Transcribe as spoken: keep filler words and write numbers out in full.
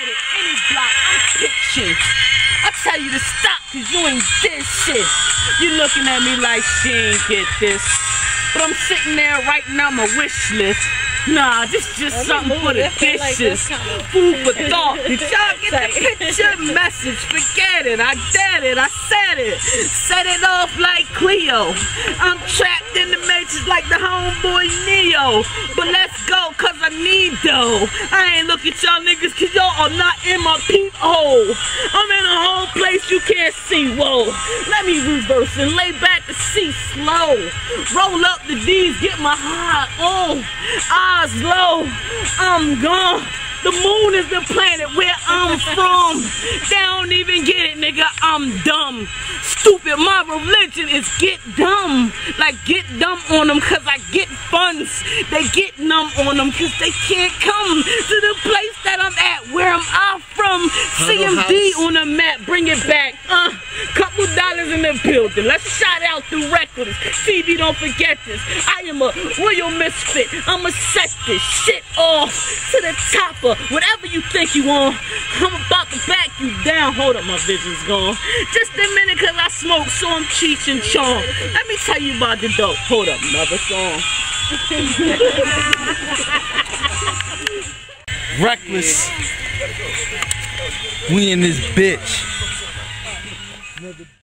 it, any block, I'm pitching. I tell you to stop, cause you ain't this shit. You looking at me like she ain't get this. But I'm sitting there writing out my wish list. Nah, this just something for the dishes. Food for thought. Did y'all get the picture message? Forget it. I did it. I said it. Set it off like Cleo. I'm trapped in the matrix like the homeboy Neo. But let's go, cause I need dough. I ain't look at y'all niggas cause y'all are not in my peephole. I'm in a whole place you can't see. Whoa. Let me reverse and lay back the seat slow. Roll up the D's, get my high on. Eyes low, I'm gone. The moon is the planet where I'm from. They don't even get it, nigga, I'm dumb. Stupid, my religion is get dumb. Like get dumb on them cause I get funds. They get numb on them cause they can't come to the place that I'm at. Where am I from? C M D on the map, bring it back. Uh, couple dollars in the building. Let's shout out through records. T V, don't forget this. I am a royal misfit. I'ma set this shit off to the topper. Whatever you think you on, I'm about to back you down. Hold up, my vision's gone. Just a minute, cause I smoke, so I'm Cheech and Chong. Let me tell you about the dope. Hold up, another song. Reckless. We in this bitch.